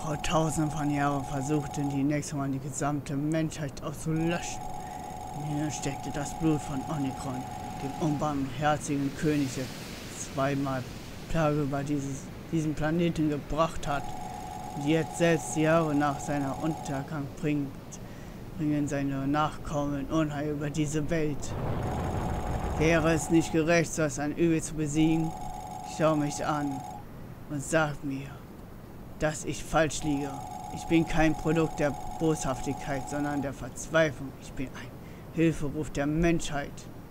vor tausenden von Jahren versuchte die Nexomon die gesamte Menschheit auszulöschen. In ihnen steckte das Blut von Omikron, dem unbarmherzigen König, der zweimal Plage über diesen Planeten gebracht hat. Und jetzt selbst Jahre nach seiner Untergang bringen seine Nachkommen Unheil über diese Welt. Wäre es nicht gerecht, so ein Übel zu besiegen? Schau mich an und sag mir, dass ich falsch liege. Ich bin kein Produkt der Boshaftigkeit, sondern der Verzweiflung. Ich bin ein Hilferuf der Menschheit.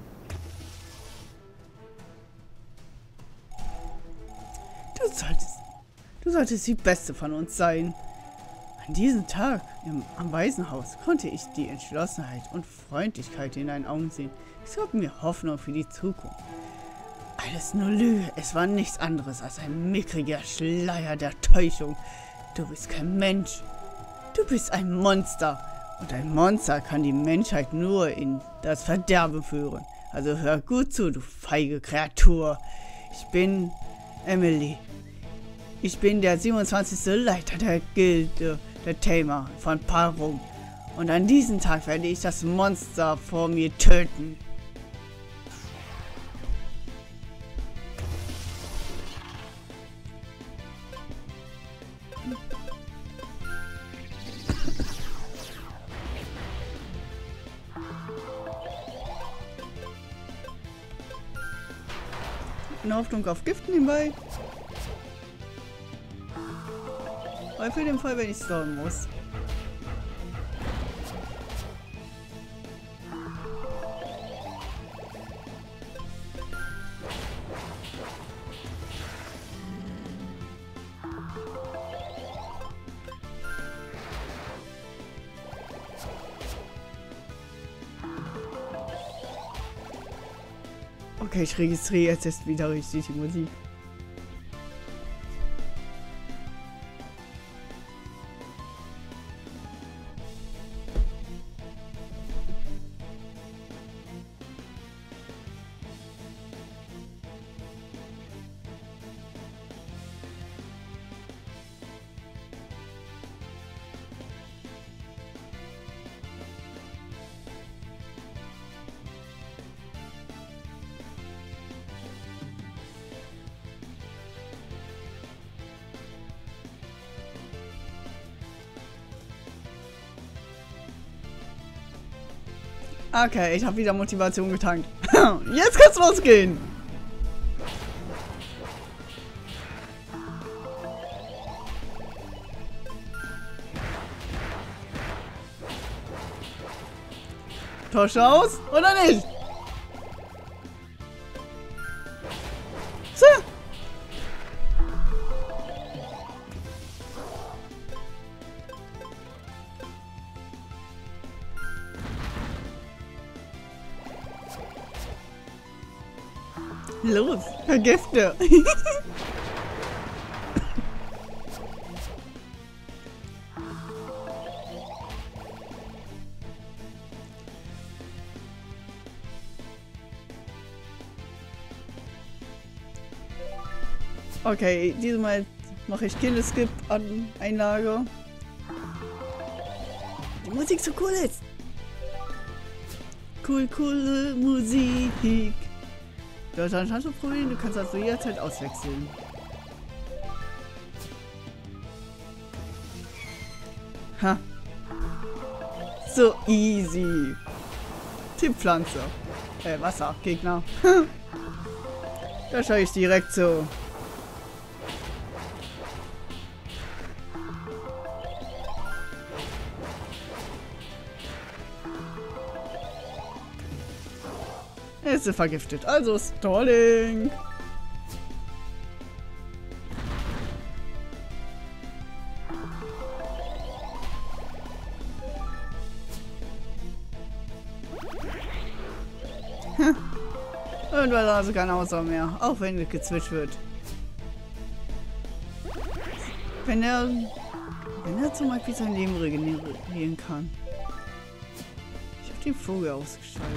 Du solltest die Beste von uns sein. An diesem Tag am Waisenhaus konnte ich die Entschlossenheit und Freundlichkeit in deinen Augen sehen. Es gab mir Hoffnung für die Zukunft. Alles nur Lüge. Es war nichts anderes als ein mickriger Schleier der Täuschung. Du bist kein Mensch. Du bist ein Monster. Und ein Monster kann die Menschheit nur in das Verderben führen. Also hör gut zu, du feige Kreatur. Ich bin Emily. Ich bin der 27. Leiter der Gilde der Tamer von Parum. Und an diesem Tag werde ich das Monster vor mir töten. Eine Hoffnung auf Gift nebenbei. Aber für den Fall, wenn ich sorgen muss. Okay, ich registriere jetzt wieder richtig die Musik. Okay, ich habe wieder Motivation getankt. Jetzt kann's losgehen. Tausch aus oder nicht? So. Los, vergifte. Okay, diesmal mache ich Kill-Skip an Einlage. Die Musik so cool ist. Coole Musik. Du hast anscheinend ein Problem, du kannst also jederzeit auswechseln. Ha. So easy. Typ Pflanze. Wasser, Gegner. Da schaue ich direkt so. Er ist vergiftet, also Stalling. Irgendwann also keine Ausdauer mehr, auch wenn gezwitscht wird. Wenn er zum Beispiel sein Leben regenerieren kann. Ich habe den Vogel ausgeschaltet.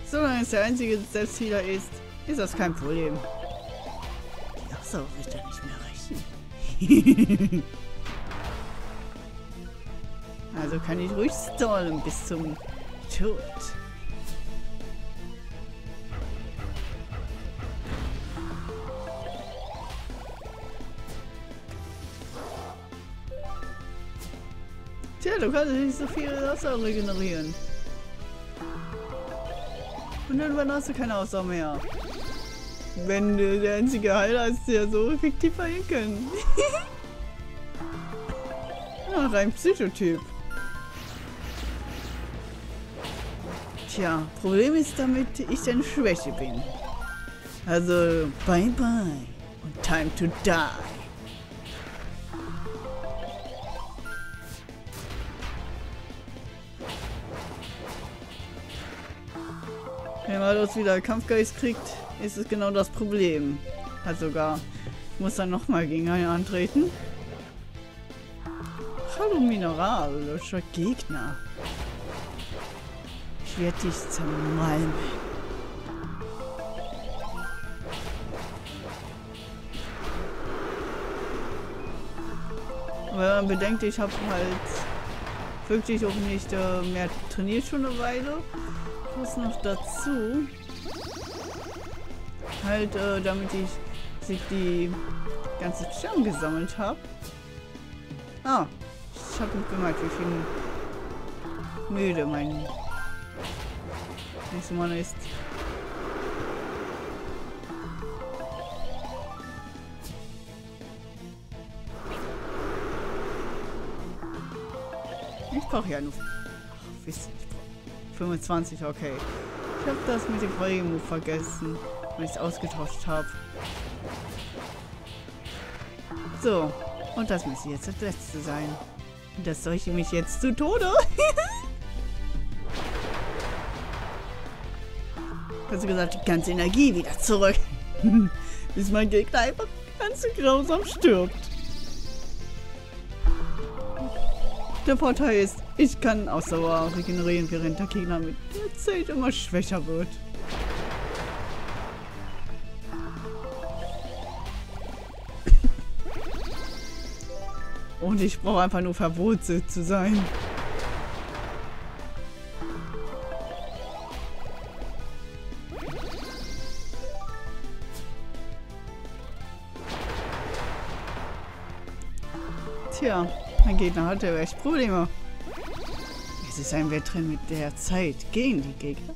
Solange es der einzige Selbsthealer ist, ist das kein Problem. Ach so, wird er nicht mehr rechnen. Also kann ich ruhig stallen bis zum Tod. Tja, du kannst nicht so viel Ausdauer regenerieren. Und irgendwann hast du keine Ausdauer mehr. Wenn du der einzige Heiler ist, der so effektiv heilen kann. Ach, ein Psychotyp. Tja, Problem ist, damit ich deine Schwäche bin. Also, bye bye und time to die. Wenn Malus wieder Kampfgeist kriegt, ist es genau das Problem. Hat sogar, ich muss dann nochmal gegen einen antreten. Hallo Mineral, löscher Gegner. Ich werde dich zermalmen. Aber wenn man bedenkt, ich habe halt wirklich auch nicht mehr trainiert schon eine Weile. Was noch dazu? Halt, damit ich die ganze Sterne gesammelt habe. Ah, ich habe nicht gemerkt, wie viel müde mein nächster Mann ist. Ich brauche ja nur... Ach, wisst ihr, 25, okay. Ich habe das mit dem vorigen Move vergessen, weil ich es ausgetauscht habe. So, und das müsste jetzt das letzte sein. Und das seuche mich jetzt zu Tode. Also gesagt, die ganze Energie wieder zurück. Bis mein Gegner einfach ganz grausam stirbt. Der Vorteil ist, ich kann Ausdauer regenerieren, während der Gegner mit der Zeit immer schwächer wird. Und ich brauche einfach nur verwurzelt zu sein. Tja, mein Gegner hatte echt Probleme. Es ist ein Wettrennen mit der Zeit gegen die Gegner.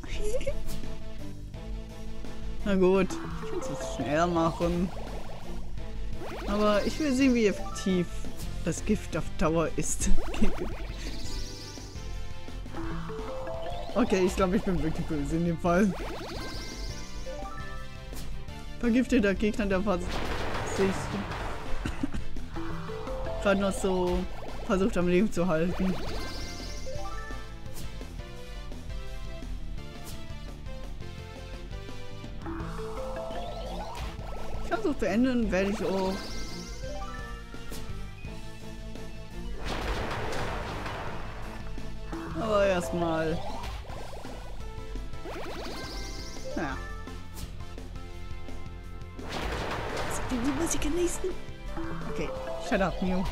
Na gut, ich kann es jetzt schneller machen. Aber ich will sehen, wie effektiv das Gift auf Dauer ist. Okay, ich glaube, ich bin wirklich böse in dem Fall. Vergifteter Gegner, der sich gerade noch so versucht am Leben zu halten. Ich kann es auch beenden, werde ich auch. Aber erstmal. Ja. Sollen die Musik genießen? Okay, shut up, Mew.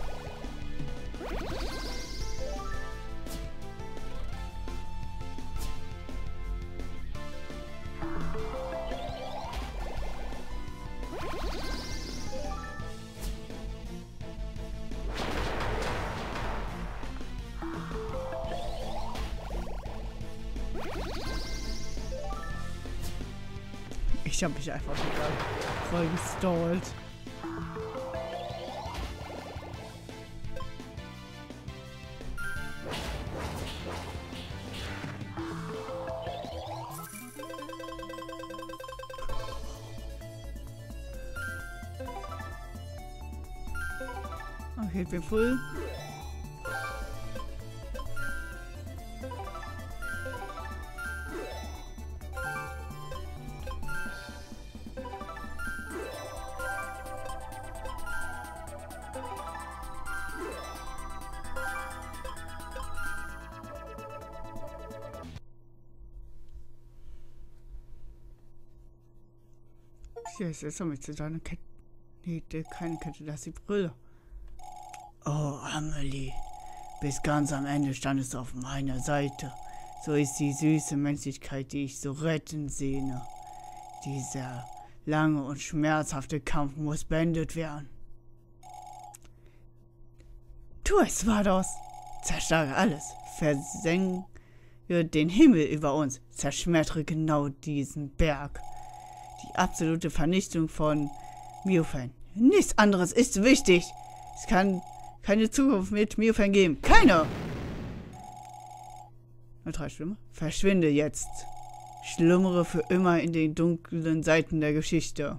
Ich habe mich einfach wieder voll gestallt. Okay, ich bin voll. Yes, jetzt habe ich zu deiner Kette. Nee, keine Kette, das ist die Brille. Oh, Amelie. Bis ganz am Ende standest du auf meiner Seite. So ist die süße Menschlichkeit, die ich so retten sehne. Dieser lange und schmerzhafte Kampf muss beendet werden. Tu es, Vados! Zerschlage alles. Versenke den Himmel über uns. Zerschmettere genau diesen Berg. Die absolute Vernichtung von Miofen. Nichts anderes ist wichtig. Es kann keine Zukunft mit Miofen geben. Keine! Neutralstimme. Verschwinde jetzt. Schlummere für immer in den dunklen Seiten der Geschichte.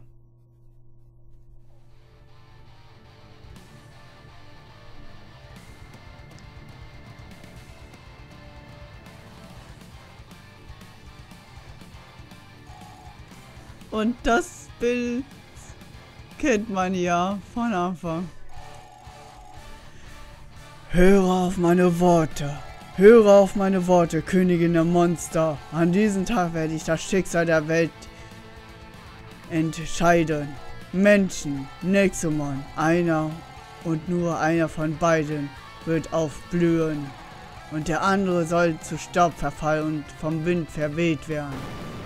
Und das Bild kennt man ja von Anfang. Höre auf meine Worte. Höre auf meine Worte, Königin der Monster. An diesem Tag werde ich das Schicksal der Welt entscheiden. Menschen, Nexomon, einer und nur einer von beiden wird aufblühen. Und der andere soll zu Staub verfallen und vom Wind verweht werden.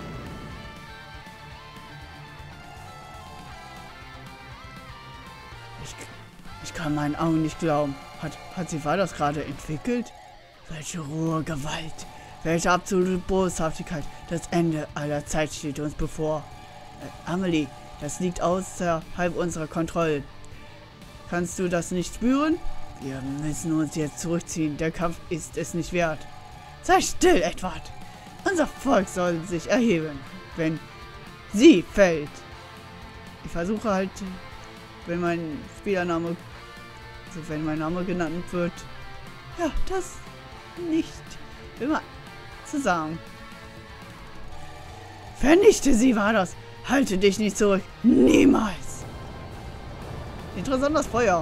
Ich kann meinen Augen nicht glauben. Hat sie das gerade entwickelt? Welche rohe Gewalt, welche absolute Boshaftigkeit. Das Ende aller Zeit steht uns bevor. Amelie, das liegt außerhalb unserer Kontrolle. Kannst du das nicht spüren? Wir müssen uns jetzt zurückziehen. Der Kampf ist es nicht wert. Sei still, Edward. Unser Volk soll sich erheben, wenn sie fällt. Ich versuche halt, wenn mein Spielername, also wenn mein Name genannt wird, ja, das nicht immer zu sagen. Vernichte sie, Vados! Halte dich nicht zurück! Niemals! Interessant, das Feuer.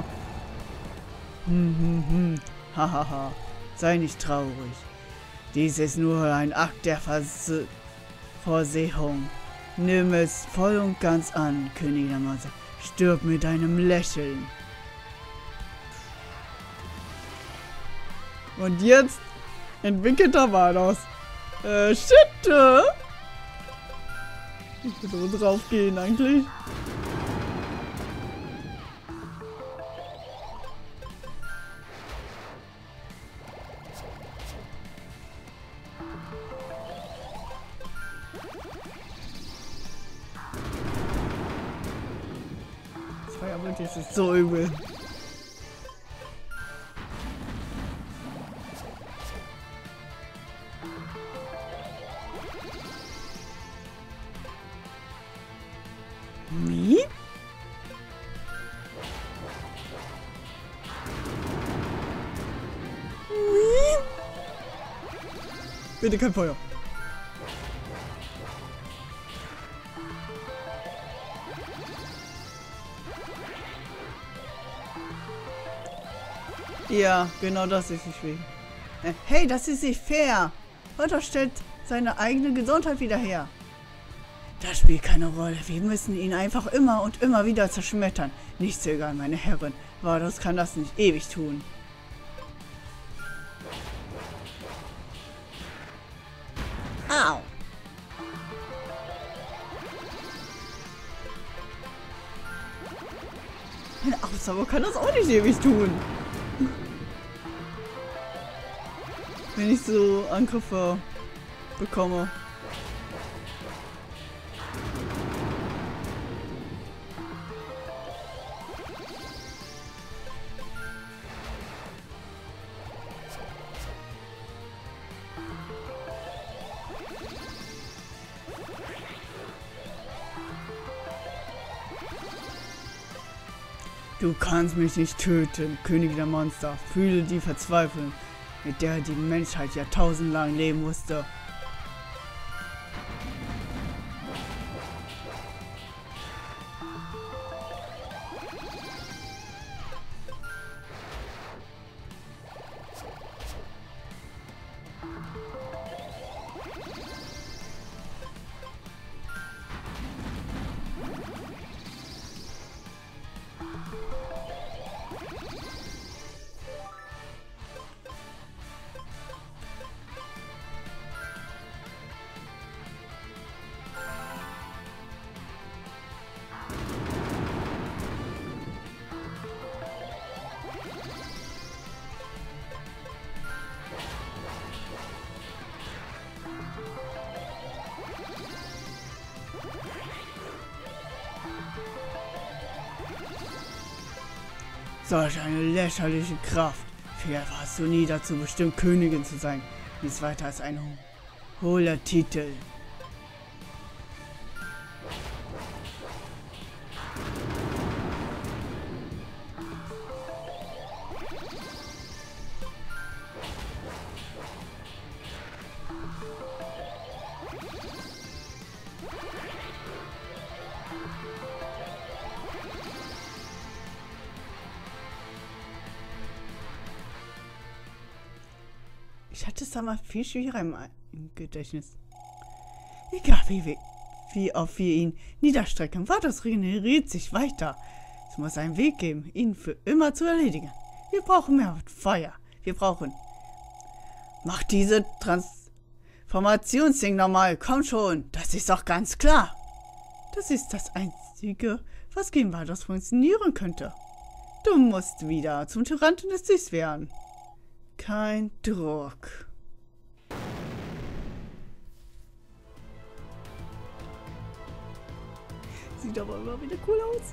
Hahaha. Sei nicht traurig. Dies ist nur ein Akt der Vorsehung. Nimm es voll und ganz an, König der Monster. Stirb mit deinem Lächeln. Und jetzt entwickelt er Vados. Shit! Ich würde so drauf gehen eigentlich. Das Feuerbild ist so übel. Wie? Bitte kein Feuer. Ja, genau das ist nicht schwierig. Hey, das ist nicht fair. Vados stellt seine eigene Gesundheit wieder her. Das spielt keine Rolle. Wir müssen ihn einfach immer und immer wieder zerschmettern. Nicht zögern, meine Herren. Vados kann das nicht ewig tun. Au! Eine Ausdauer kann das auch nicht ewig tun. Wenn ich so Angriffe bekomme. Du kannst mich nicht töten, König der Monster. Fühle die Verzweiflung, mit der die Menschheit jahrtausendlang leben musste. Solch eine lächerliche Kraft. Vielleicht warst du nie dazu bestimmt, Königin zu sein. Nichts weiter als ein hohler Titel. Ich hatte es damals viel schwieriger im Gedächtnis. Egal wie oft wir ihn niederstrecken, Vatos regeneriert sich weiter. Es muss einen Weg geben, ihn für immer zu erledigen. Wir brauchen mehr Feuer. Wir brauchen... Mach diese Transformationsding nochmal. Komm schon, das ist doch ganz klar. Das ist das Einzige, was gegen Vatos funktionieren könnte. Du musst wieder zum Tyrannen des Lichts werden. Kein Druck. Sieht aber immer wieder cool aus.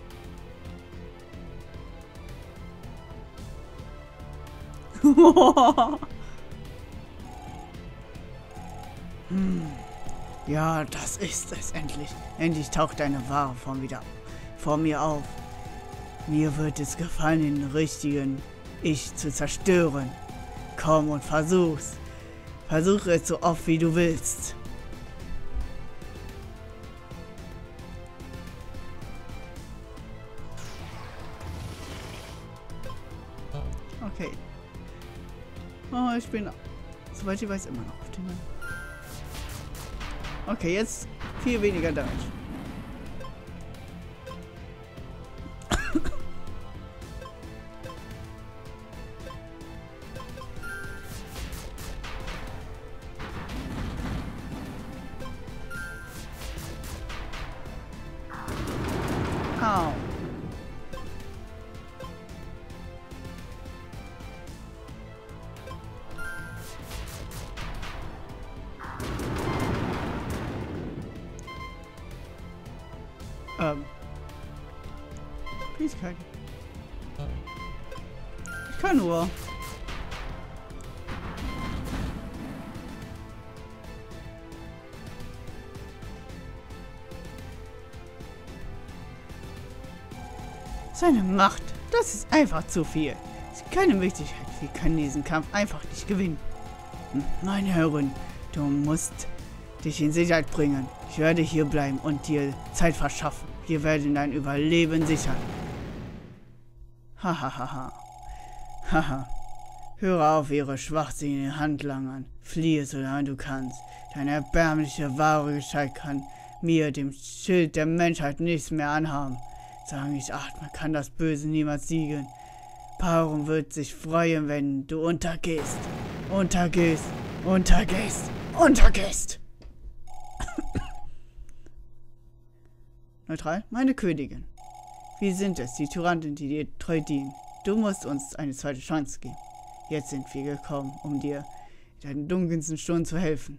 Ja, das ist es endlich. Endlich taucht deine wahre Form wieder vor mir auf. Mir wird es gefallen, den richtigen Ich zu zerstören. Komm und versuch's. Versuche es so oft wie du willst. Okay. Oh, ich bin, soweit ich weiß, immer noch auf dem Mann. Okay, jetzt viel weniger Damage. Au. Fähigkeit. Ich kann nur. Seine Macht, das ist einfach zu viel. Es ist keine Möglichkeit, wir können diesen Kampf einfach nicht gewinnen. Meine Herrin, du musst dich in Sicherheit bringen. Ich werde hier bleiben und dir Zeit verschaffen. Wir werden dein Überleben sichern. Hahaha. Haha. Höre auf, ihre schwachsinnigen Handlangern. Fliehe, solange du kannst. Deine erbärmliche, wahre Gestalt kann mir, dem Schild der Menschheit, nichts mehr anhaben. Sagen ich, man kann das Böse niemals siegen. Parum wird sich freuen, wenn du untergehst. Untergehst. Untergehst. Untergehst. Neutral, meine Königin. Wir sind es, die Tyrannen, die dir treu dienen. Du musst uns eine zweite Chance geben. Jetzt sind wir gekommen, um dir in deinen dunkelsten Stunden zu helfen.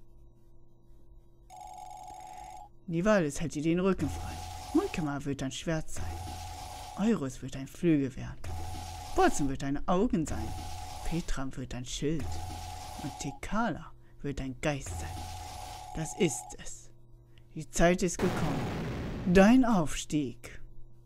Nivalis hält dir den Rücken frei. Munkemar wird dein Schwert sein. Eurus wird dein Flügel werden. Bolzen wird deine Augen sein. Petram wird dein Schild. Und Tekala wird dein Geist sein. Das ist es. Die Zeit ist gekommen. Dein Aufstieg.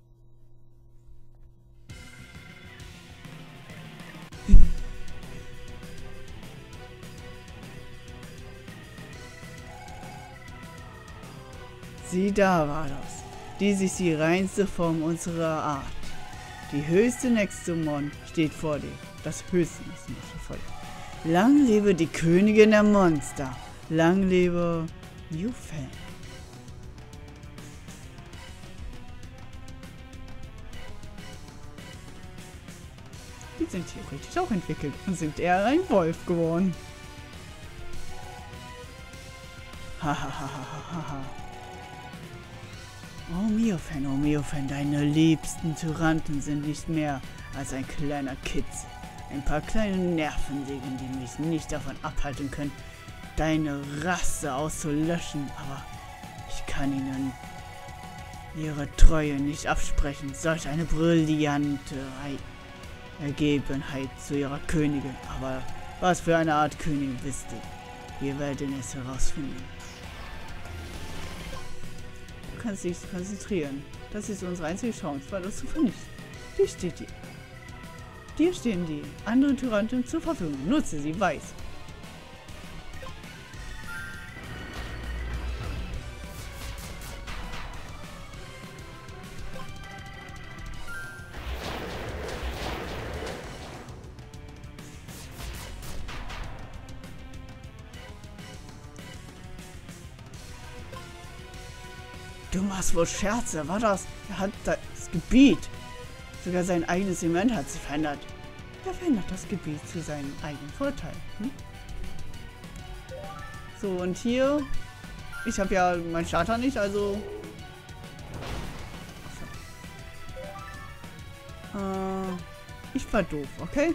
Sieh da, Vados. Dies ist die reinste Form unserer Art. Die höchste Nexomon steht vor dir. Das höchste Nexomon steht vor dir. Lang lebe die Königin der Monster. Lang lebe Yufeng. sind theoretisch auch entwickelt und sind eher ein Wolf geworden. Hahaha. Oh Miofen, deine liebsten Tyranten sind nicht mehr als ein kleiner Kitz. Ein paar kleine Nervensägen, die mich nicht davon abhalten können, deine Rasse auszulöschen. Aber ich kann ihnen ihre Treue nicht absprechen. Solch eine brillante Ergebenheit zu ihrer Königin. Aber was für eine Art Königin bist du? Wir werden es herausfinden. Du kannst dich konzentrieren. Das ist unsere einzige Chance, Vados zu vernichten. Dir stehen die anderen Tyranten zur Verfügung. Nutze sie weise. Du machst wohl Scherze, war das? Er hat das Gebiet. Sogar sein eigenes Element hat sich verändert. Er verändert das Gebiet zu seinem eigenen Vorteil. So, und hier... Ich habe ja meinen Starter nicht, also... ich war doof, okay?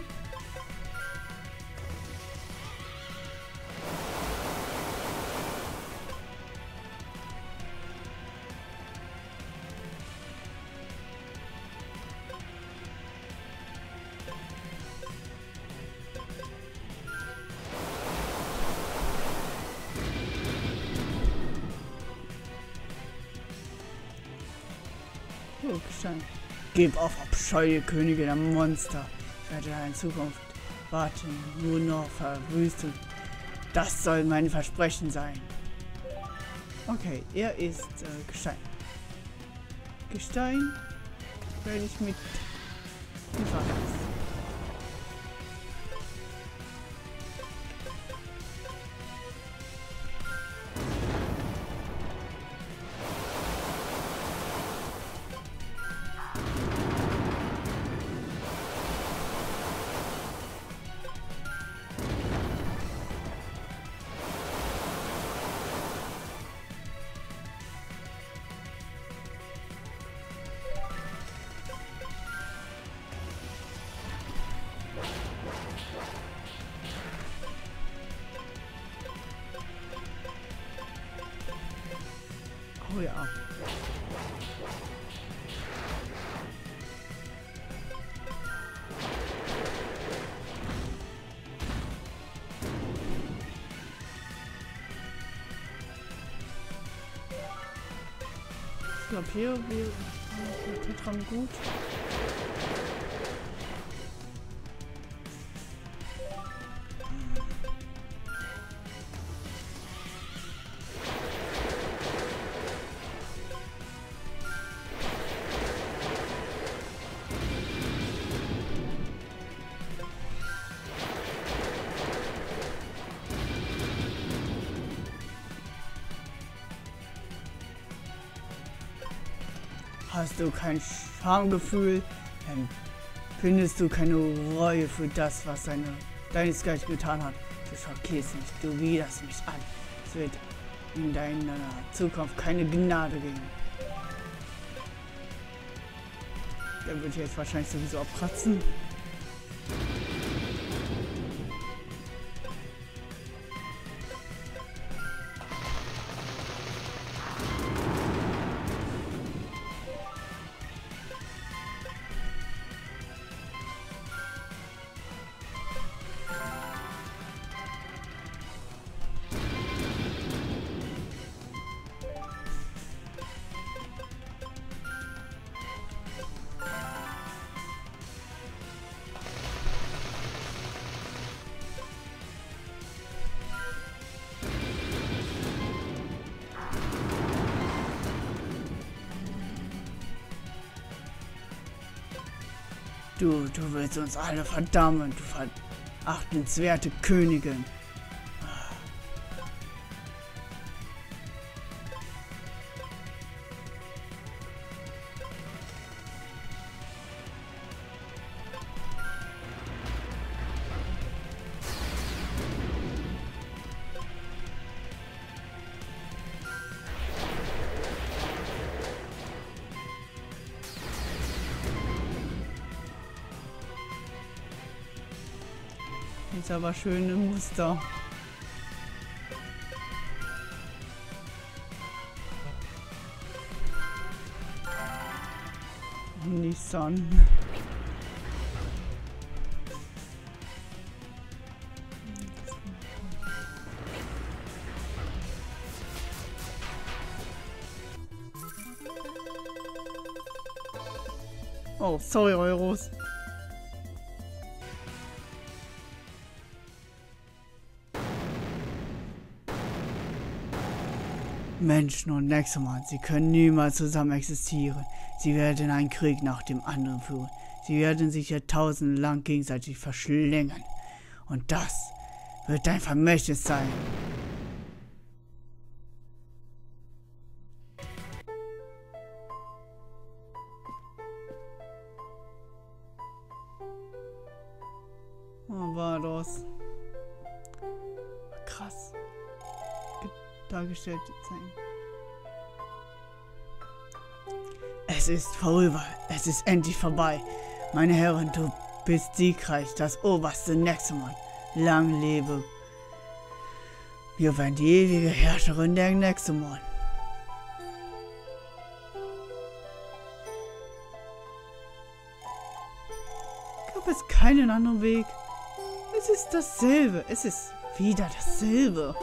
Oh, Gestein. Gib auf, abscheue Königin der Monster. Ich werde in Zukunft warten, nur noch Verwüstung. Das soll mein Versprechen sein. Okay, er ist Gestein. Gestein werde ich mit Weiß. Oh ja. Ich glaube hier wäre Tetram gut. Hast du kein Schamgefühl, empfindest du keine Reue für das, was deinesgleichen getan hat. Du schockierst mich, du widerst mich an. Es wird in deiner Zukunft keine Gnade geben. Der wird jetzt wahrscheinlich sowieso abkratzen. Du willst uns alle verdammen, du verachtenswerte Königin. Ist aber schöne Muster. Nissan. Oh, sorry, Euros. Menschen und Nexomon, sie können niemals zusammen existieren. Sie werden einen Krieg nach dem anderen führen. Sie werden sich jahrtausendelang gegenseitig verschlingen. Und das wird dein Vermächtnis sein. Oh, war das krass dargestellt sein. Es ist vorüber. Es ist endlich vorbei. Meine Herren, du bist siegreich, das oberste Nexomon. Lang lebe. Wir werden die ewige Herrscherin der Nexomon. Gab es keinen anderen Weg? Es ist dasselbe. Es ist wieder dasselbe.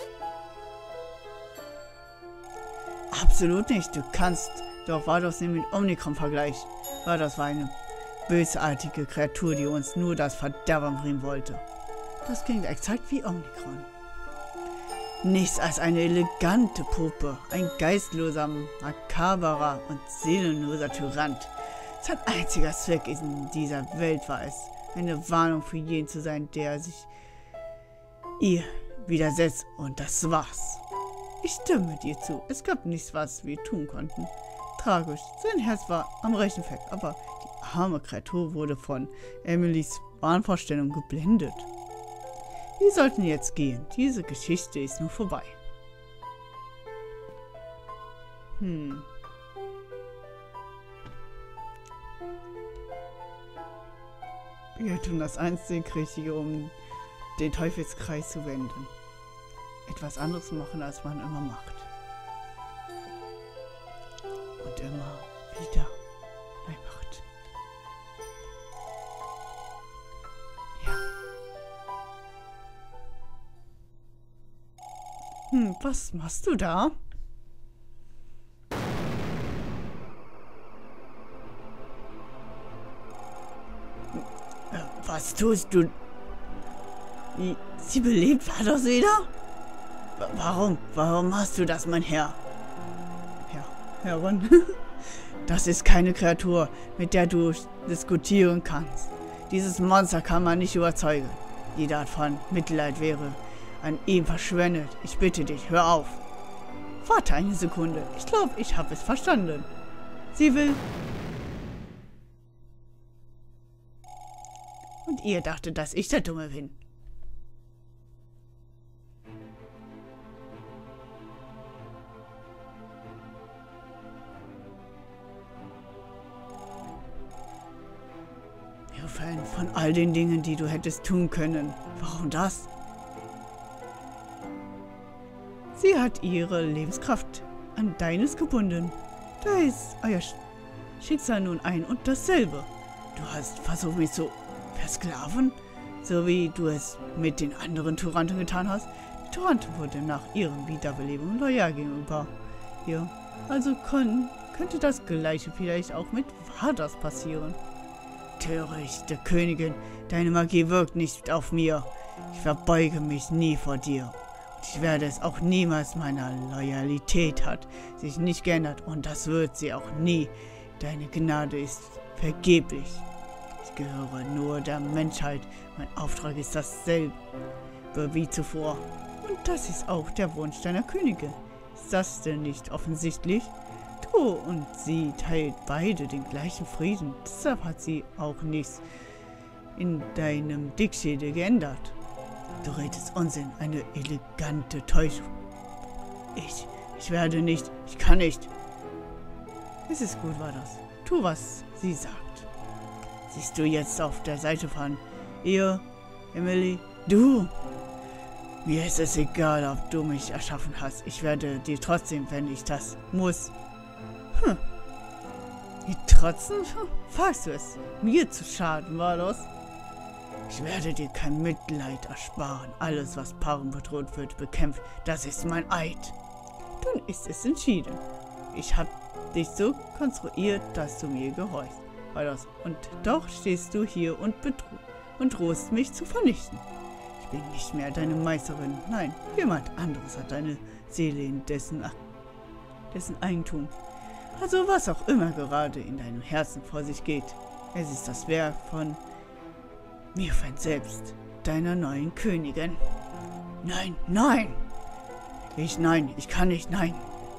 Absolut nicht. Du kannst doch Vados nicht mit Omnicron vergleichen. Vados war eine bösartige Kreatur, die uns nur das Verderben bringen wollte. Das klingt exakt wie Omnicron. Nichts als eine elegante Puppe, ein geistloser, makaberer und seelenloser Tyrant. Sein einziger Zweck in dieser Welt war es, eine Warnung für jeden zu sein, der sich ihr widersetzt, und das war's. Ich stimme dir zu. Es gab nichts, was wir tun konnten. Tragisch. Sein Herz war am rechten Fleck, aber die arme Kreatur wurde von Emilys Wahnvorstellung geblendet. Wir sollten jetzt gehen. Diese Geschichte ist nun vorbei. Wir tun das einzig Richtige, um den Teufelskreis zu wenden. Etwas anderes machen, als man immer macht. Und immer wieder neu macht. Ja. Was machst du da? Was tust du? Sie belebt war das wieder? Warum hast du das, mein Herr? Herrin? Das ist keine Kreatur, mit der du diskutieren kannst. Dieses Monster kann man nicht überzeugen. Jede Art von Mitleid wäre an ihm verschwendet. Ich bitte dich, hör auf. Warte eine Sekunde. Ich glaube, ich habe es verstanden. Sie will... Und ihr dachtet, dass ich der Dumme bin. Von all den Dingen, die du hättest tun können. Warum das? Sie hat ihre Lebenskraft an deines gebunden. Da ist euer Schicksal nun ein und dasselbe. Du hast versucht, mich zu versklaven, so wie du es mit den anderen Tyranten getan hast. Die Tyrante wurde nach ihren Wiederbelebungen loyal gegenüber ihr. Also könnte das Gleiche vielleicht auch mit Vados passieren. Törichte Königin, deine Magie wirkt nicht auf mir. Ich verbeuge mich nie vor dir. Und ich werde es auch niemals. Meiner Loyalität hat sich nicht geändert und das wird sie auch nie. Deine Gnade ist vergeblich. Ich gehöre nur der Menschheit. Mein Auftrag ist dasselbe wie zuvor. Und das ist auch der Wunsch deiner Königin. Ist das denn nicht offensichtlich? Du und sie teilt beide den gleichen Frieden. Deshalb hat sie auch nichts in deinem Dickschädel geändert. Du redest Unsinn, eine elegante Täuschung. Ich werde nicht, ich kann nicht. Es ist gut, war das. Tu, was sie sagt. Siehst du jetzt auf der Seite von ihr Emily, du! Mir ist es egal, ob du mich erschaffen hast. Ich werde dir trotzdem, wenn ich das muss. Wie trotzen? Weißt du es? Mir zu schaden war das? Ich werde dir kein Mitleid ersparen. Alles, was Paaren bedroht wird, bekämpft. Das ist mein Eid. Dann ist es entschieden. Ich habe dich so konstruiert, dass du mir gehorchst. Und doch stehst du hier und drohst mich zu vernichten. Ich bin nicht mehr deine Meisterin. Nein, jemand anderes hat deine Seele in dessen Eigentum. Also was auch immer gerade in deinem Herzen vor sich geht. Es ist das Werk von Myrfand selbst, deiner neuen Königin. Nein, nein! Ich kann nicht, nein.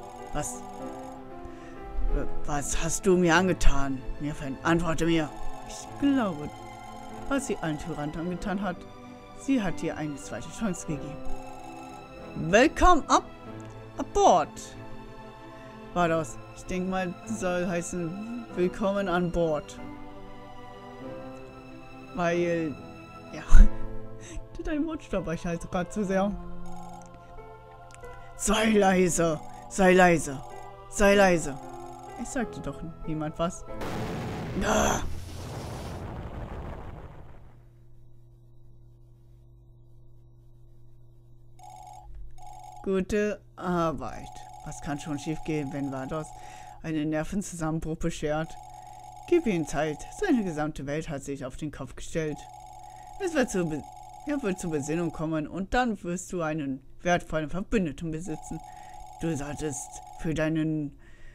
Was hast du mir angetan? Myrfand, antworte mir. Ich glaube, was sie allen Tyrannen angetan hat, sie hat dir eine zweite Chance gegeben. Willkommen aboard. War das? Ich denke mal, soll heißen, willkommen an Bord. Weil, ja, dein Wortstopp war ich halt gerade zu sehr. Sei leise, sei leise, sei leise. Ich sagte doch niemand was. Ah. Gute Arbeit. Was kann schon schief gehen, wenn Vados einen Nervenzusammenbruch beschert? Gib ihm Zeit. Seine gesamte Welt hat sich auf den Kopf gestellt. Er wird zur Besinnung kommen und dann wirst du einen wertvollen Verbündeten besitzen. Du solltest für deine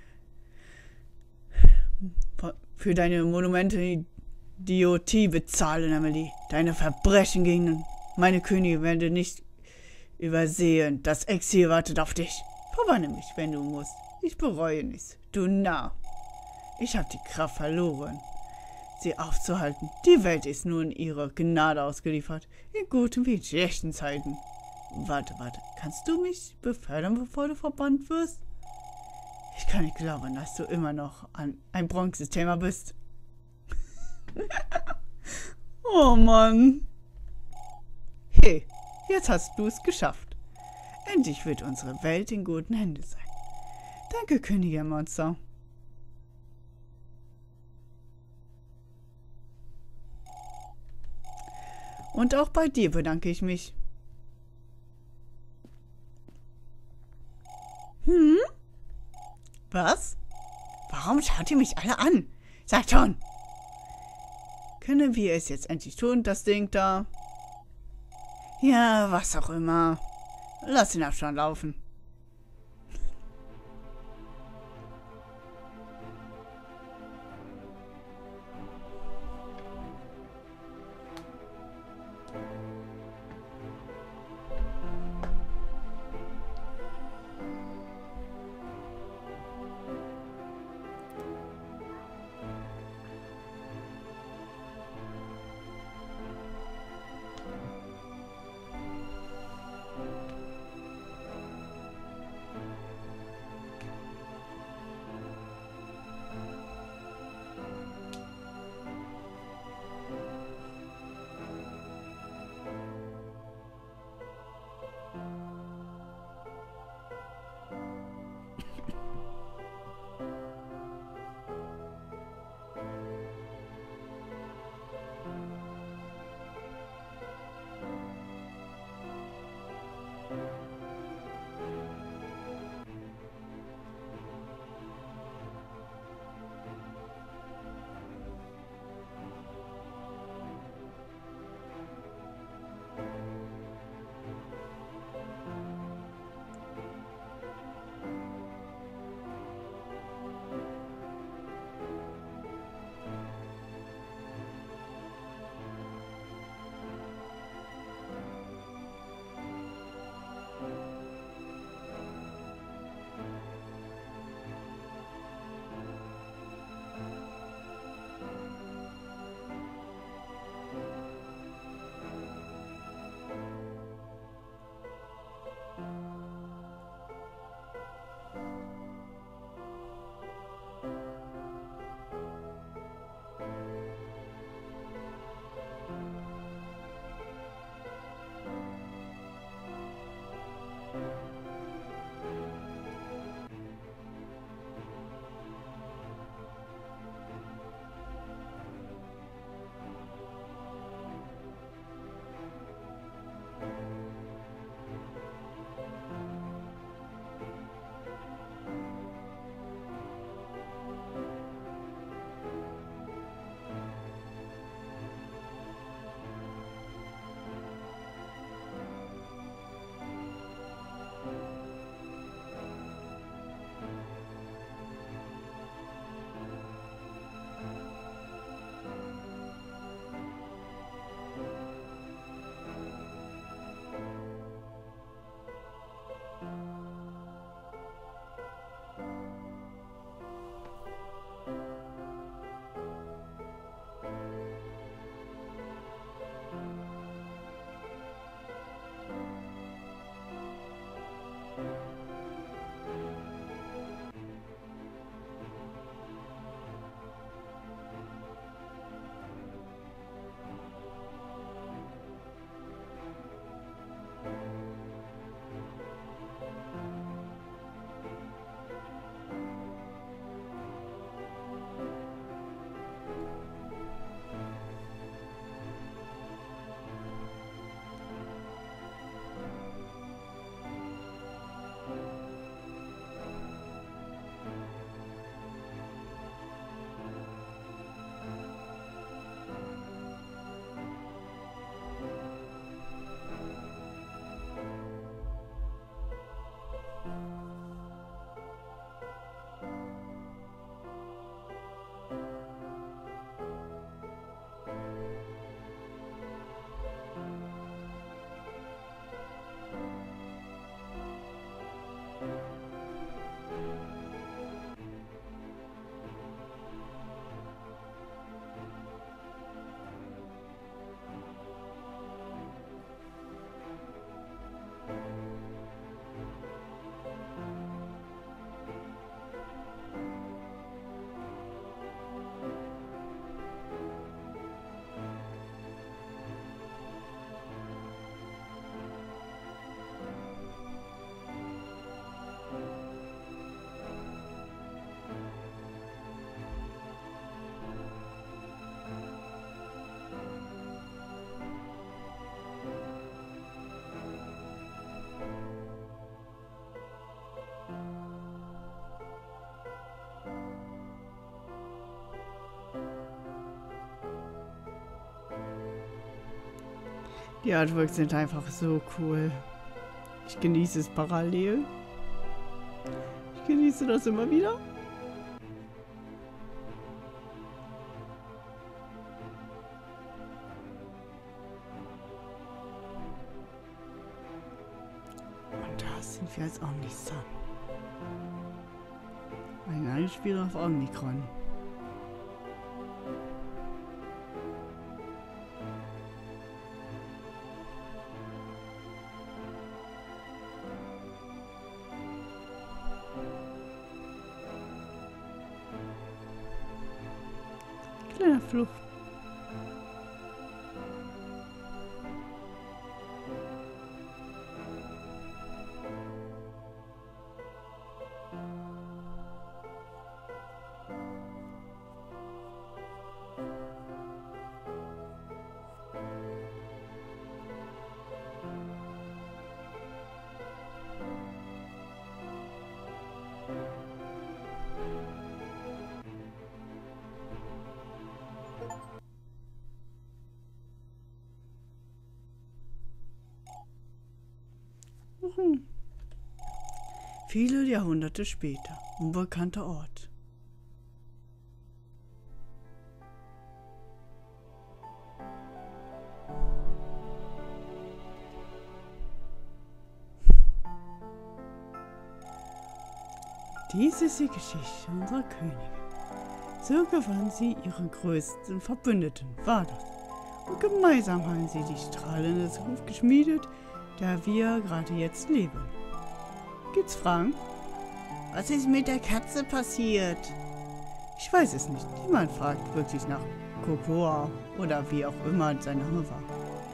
Monumente Idiotie bezahlen, Emily. Deine Verbrechen gegen meine Königin werde nicht übersehen. Das Exil wartet auf dich. Verwanne mich, wenn du musst. Ich bereue nichts. Du Narr. Ich habe die Kraft verloren, sie aufzuhalten. Die Welt ist nun ihrer Gnade ausgeliefert. In guten wie in schlechten Zeiten. Warte. Kannst du mich befördern, bevor du verbannt wirst? Ich kann nicht glauben, dass du immer noch ein Bronzethema bist. Oh Mann. Hey, jetzt hast du es geschafft. Endlich wird unsere Welt in guten Händen sein. Danke, Königin Monster. Und auch bei dir bedanke ich mich. Was? Warum schaut ihr mich alle an? Sagt schon. Können wir es jetzt endlich tun, das Ding da? Ja, was auch immer. Lass den Abstand laufen. Die Artworks sind einfach so cool. Ich genieße es parallel. Ich genieße das immer wieder. Und da sind wir als Omnisun. Ein Einspieler auf Omnicron. Kleiner Fluch. Viele Jahrhunderte später, unbekannter Ort. Dies ist die Geschichte unserer Königin. So gewann sie ihren größten Verbündeten, Vados. Und gemeinsam haben sie die strahlende Zukunft geschmiedet, der wir gerade jetzt leben. Gibt's Fragen? Was ist mit der Katze passiert? Ich weiß es nicht. Niemand fragt wirklich nach Cocoa oder wie auch immer sein Name war.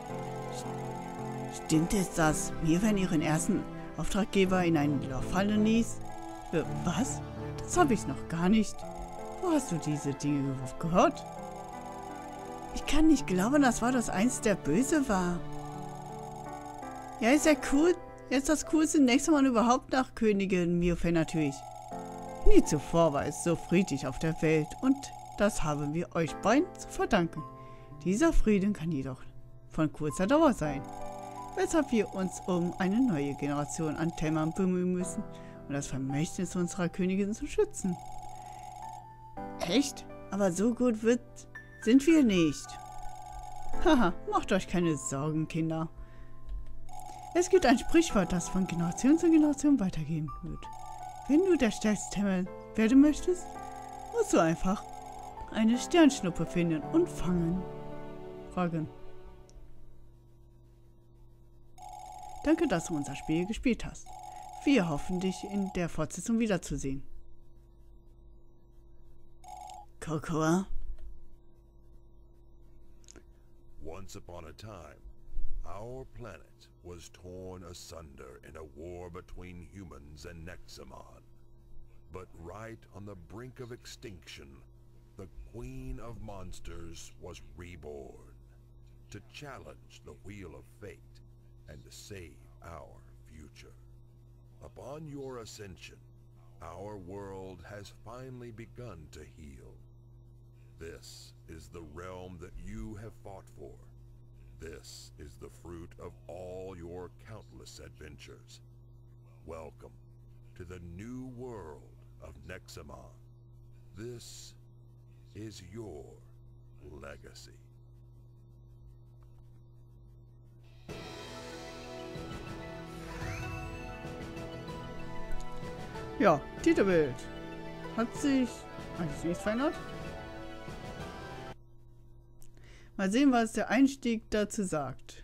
Stimmt es, dass Mirven ihren ersten Auftraggeber in ein Loch fallen ließ? Was? Das habe ich noch gar nicht. Wo hast du diese Dinge gehört? Ich kann nicht glauben, dass Vados einst der Böse war. Ja, ist ja cool. Jetzt das coolste nächste Mal überhaupt nach Königin Mirven natürlich. Nie zuvor war es so friedlich auf der Welt und das haben wir euch beiden zu verdanken. Dieser Frieden kann jedoch von kurzer Dauer sein, weshalb wir uns um eine neue Generation an Tellern bemühen müssen, um das Vermächtnis unserer Königin zu schützen. Echt? Aber so gut sind wir nicht. Haha, macht euch keine Sorgen, Kinder. Es gibt ein Sprichwort, das von Generation zu Generation weitergehen wird. Wenn du der stärkste Tempel werden möchtest, musst du einfach eine Sternschnuppe finden und fragen. Danke, dass du unser Spiel gespielt hast. Wir hoffen, dich in der Fortsetzung wiederzusehen. Cocoa? Once upon a time, our planet was torn asunder in a war between humans and Nexamon. But right on the brink of extinction, the Queen of Monsters was reborn to challenge the Wheel of Fate and to save our future. Upon your ascension, our world has finally begun to heal. This is the realm that you have fought for. This is the fruit of all your countless adventures. Welcome to the new world of Nexamon. This is your legacy. Ja, Titelbild. Hat sich eigentlich nichts verändert. Mal sehen, was der Einstieg dazu sagt.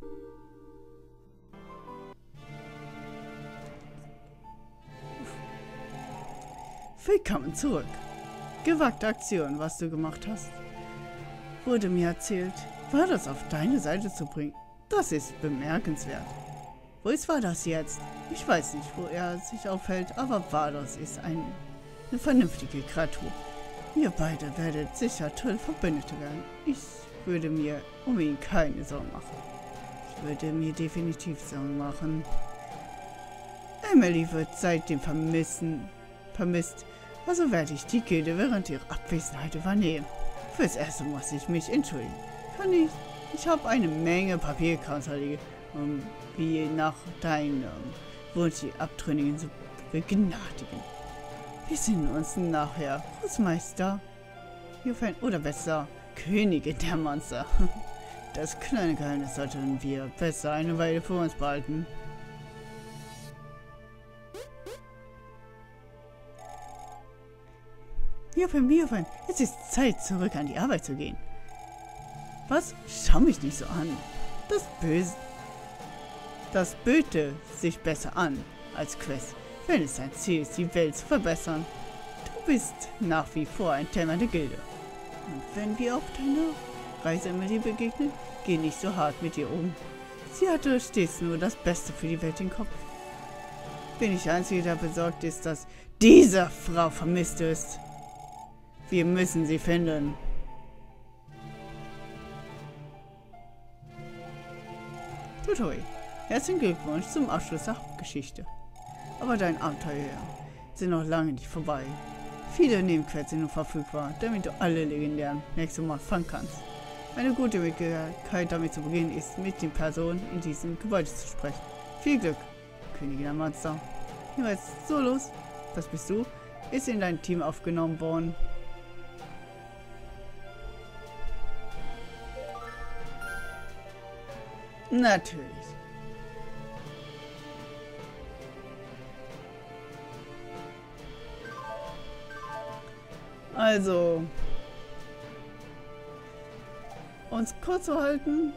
Willkommen zurück. Gewagte Aktion, was du gemacht hast. Wurde mir erzählt, war das auf deine Seite zu bringen. Das ist bemerkenswert. Wo ist Vados jetzt? Ich weiß nicht, wo er sich aufhält, aber Vados ist eine vernünftige Kreatur. Ihr beide werdet sicher tolle Verbündete werden. Ich würde mir um ihn keine Sorgen machen. Ich würde mir definitiv Sorgen machen. Emily wird seitdem vermisst. Also werde ich die Gilde während ihrer Abwesenheit übernehmen. Fürs Erste muss ich mich entschuldigen. Ich habe eine Menge Papierkrams erledigt, wie nach deinem Wunsch die Abtrünnigen zu begnadigen. Wir sehen uns nachher, Großmeister. Oder besser, Königin der Monster. Das kleine Geheimnis sollten wir besser eine Weile für uns behalten. Miophan, es ist Zeit, zurück an die Arbeit zu gehen. Was? Schau mich nicht so an. Das böte sich besser an als Quest, wenn es sein Ziel ist, die Welt zu verbessern. Du bist nach wie vor ein Thema der Gilde. Und wenn wir auf deiner Reise Emily begegnen, geh nicht so hart mit ihr um. Sie hatte stets nur das Beste für die Welt im Kopf. Bin ich der Einzige, der besorgt ist, dass diese Frau vermisst ist. Wir müssen sie finden. Tutoi, herzlichen Glückwunsch zum Abschluss der Hauptgeschichte. Aber dein Abenteuer sind noch lange nicht vorbei. Viele Nebenquests sind nun verfügbar, damit du alle legendären Nexomon fangen kannst. Eine gute Möglichkeit damit zu beginnen ist, mit den Personen in diesem Gebäude zu sprechen. Viel Glück, Königin der Monster. Jeweils Solos, das bist du, ist in dein Team aufgenommen worden. Natürlich. Also, uns kurz zu halten.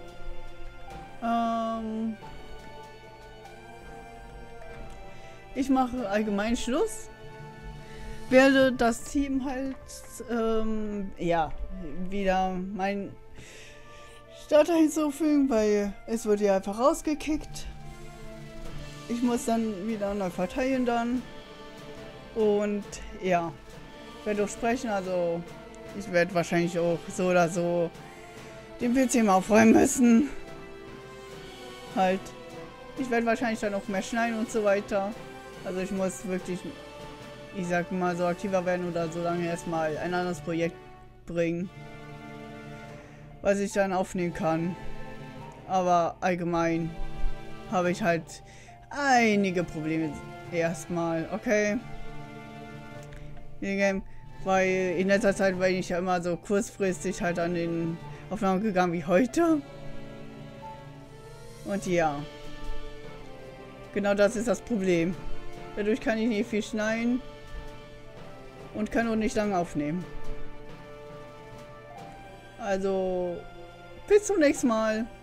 Ich mache allgemein Schluss. Werde das Team halt, ja, wieder mein Starter hinzufügen, weil es wurde ja einfach rausgekickt. Ich muss dann wieder neu verteilen dann. Und ja, werde auch sprechen, also ich werde wahrscheinlich auch so oder so den PC mal aufräumen müssen. Halt. Ich werde wahrscheinlich dann auch mehr schneiden und so weiter. Also ich muss wirklich, ich sag mal, so aktiver werden oder so lange erstmal ein anderes Projekt bringen, was ich dann aufnehmen kann. Aber allgemein habe ich halt einige Probleme erstmal, okay? Weil in letzter Zeit war ich ja immer so kurzfristig halt an den Aufnahmen gegangen wie heute. Und ja, genau das ist das Problem. Dadurch kann ich nicht viel schneiden und kann auch nicht lange aufnehmen. Also, bis zum nächsten Mal.